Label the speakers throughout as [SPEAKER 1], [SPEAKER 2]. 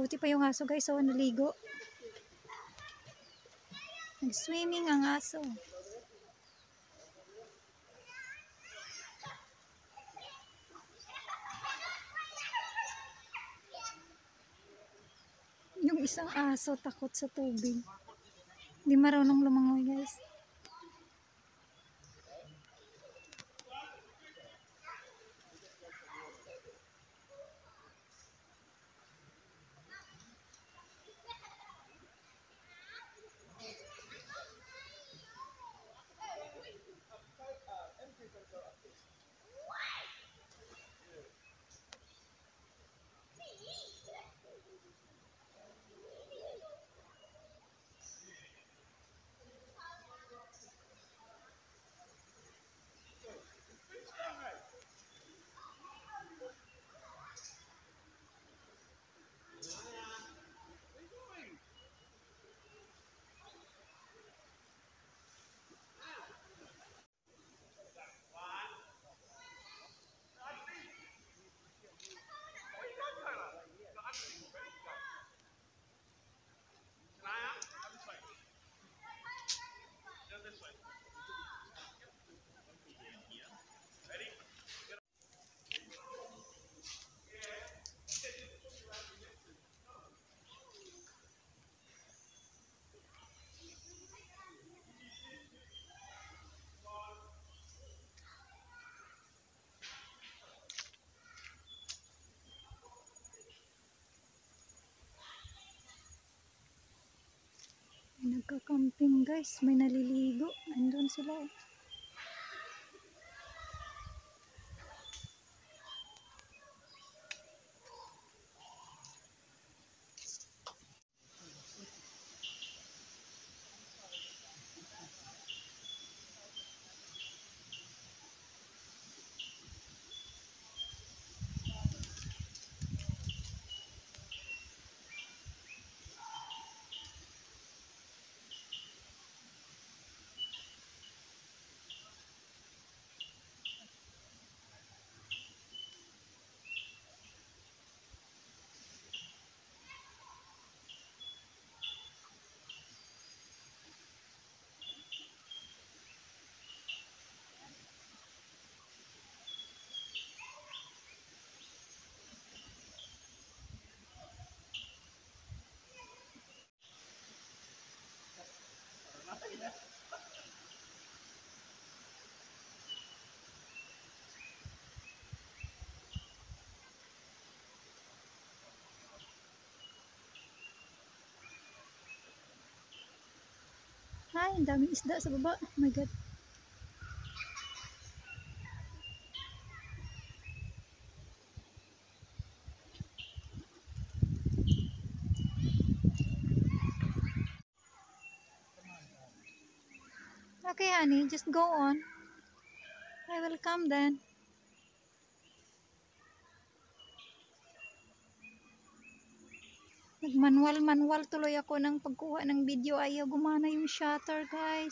[SPEAKER 1] Buti pa yung aso guys, so naligo. Nag-swimming ang aso. Yung isang aso takot sa tubig. Hindi marunong lumangoy guys. Nagka-camping guys, may naliligo. Andun sila eh. Ay, ang daming isda sa baba. Oh my god. Okay, honey, just go on. I will come then. Nagmanual-manual tuloy ako ng pagkuha ng video. Ayaw gumana yung shutter, guys.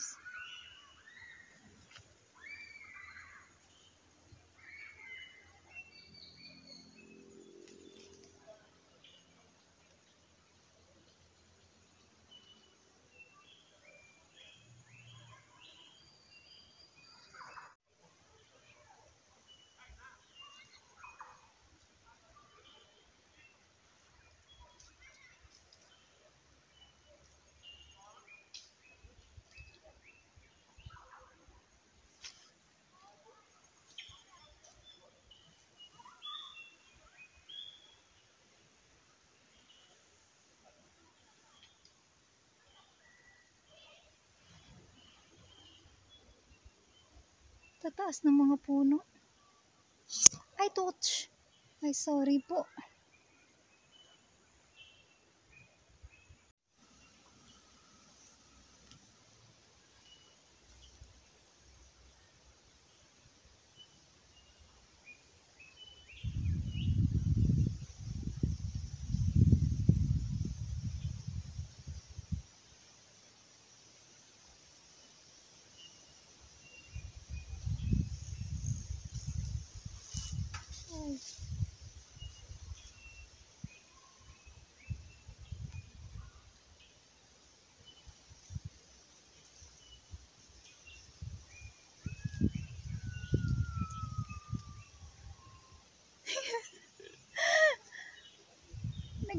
[SPEAKER 1] Tataas ng mga puno. Ay, touch. Ay, sorry po. Ay.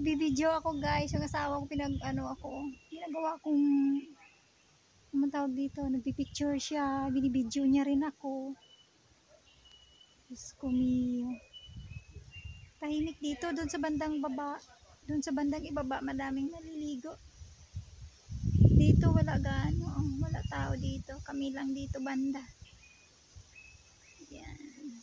[SPEAKER 1] Nagbibideo ako guys, yung asawa ko ginagawa kong, ano tawag dito, nagpipicture siya, binibideo niya rin ako. Diyos ko mio. Tahimik dito, doon sa bandang baba, doon sa bandang ibaba, madaming naliligo. Dito wala gaano, wala tao dito, kami lang dito banda. Yan.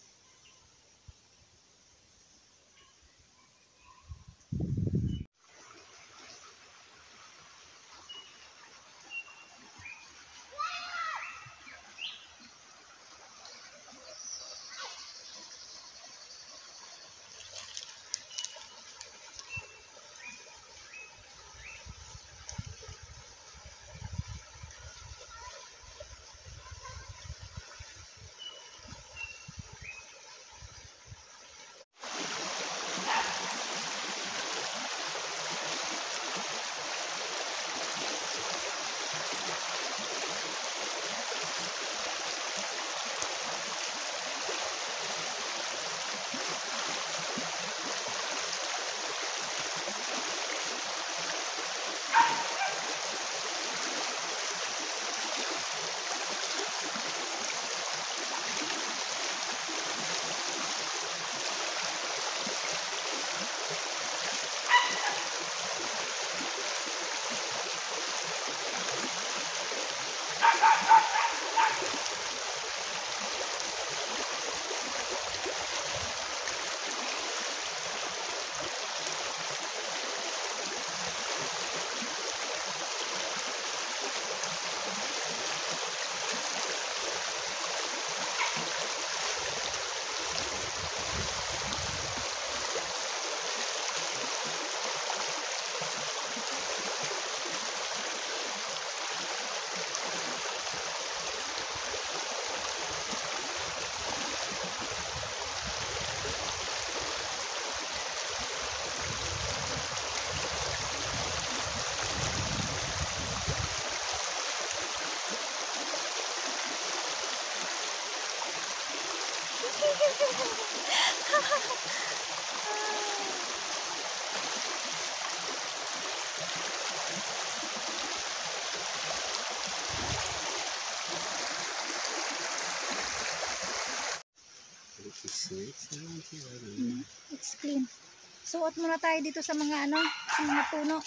[SPEAKER 1] It's clean. Suot muna tayo dito sa mga sa mga puno.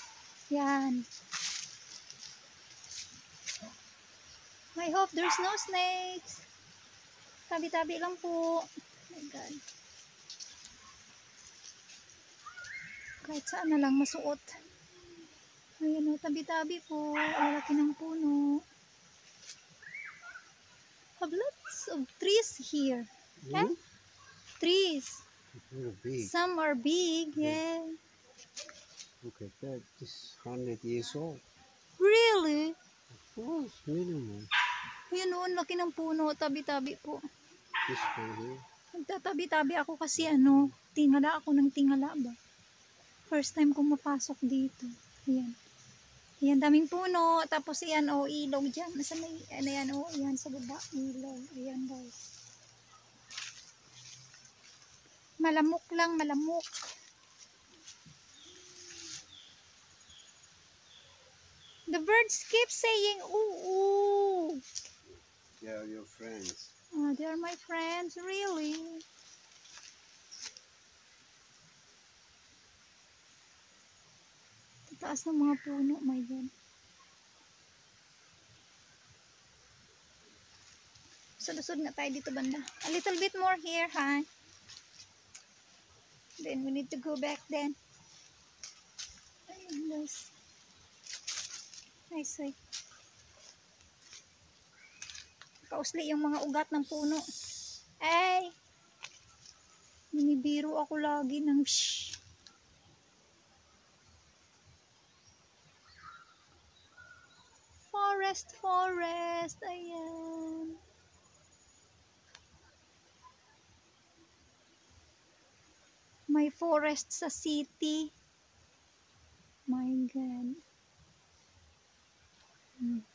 [SPEAKER 1] Yan. I hope there's no snakes. Tabi-tabi lang po. Oh my God. Kahit saan na lang masuot. Ayan o, tabi-tabi po. Ang laki ng puno. Have lots of trees here. Okay? Trees.
[SPEAKER 2] Big.
[SPEAKER 1] Some are big, yeah.
[SPEAKER 2] Look at that. This 100 years old.
[SPEAKER 1] Really?
[SPEAKER 2] Of course, minimum.
[SPEAKER 1] Ayan o, ang laki ng puno. Tabi-tabi po.
[SPEAKER 2] This one here.
[SPEAKER 1] Nagtatabi-tabi ako kasi tingala ako ng tingala ba. First time kong mapasok dito. Ayan. Ayan, daming puno. Tapos ayan o, ilog dyan. Nasaan na ayan o, ayan sa baba. Ilog. Ayan guys. Malamok lang, malamok. The birds keep saying, ooh, ooh.
[SPEAKER 2] They are your friends.
[SPEAKER 1] Oh, they are my friends, really. Taas ng mga puno, my God. Lusod na tayo dito banda. A little bit more here, ha? Then we need to go back then. Ayun, guys. Nice, kausli yung mga ugat ng puno. Ay! Minibiro ako lagi ng shh. Forest, forest. Ayan. May forest sa city. My God.